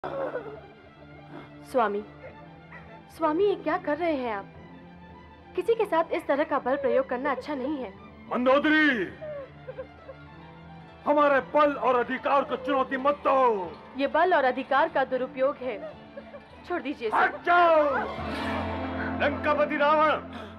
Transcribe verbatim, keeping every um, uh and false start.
स्वामी, स्वामी ये क्या कर रहे हैं आप? किसी के साथ इस तरह का बल प्रयोग करना अच्छा नहीं है। मंदोदरी, हमारे बल और अधिकार को चुनौती मत दो। ये बल और अधिकार का दुरुपयोग है, छोड़ दीजिए। हट जाओ। लंकापति रावण,